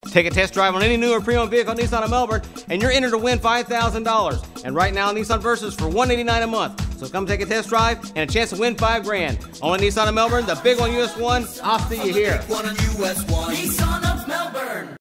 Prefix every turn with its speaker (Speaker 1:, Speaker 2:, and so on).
Speaker 1: Take a test drive on any new or pre-owned vehicle at Nissan of Melbourne, and you're entered to win $5,000. And right now, Nissan Versa's for $189 a month. So come take a test drive and a chance to win $5,000. Only Nissan of Melbourne, the big one, US 1. I'll see you here.
Speaker 2: Nissan of Melbourne.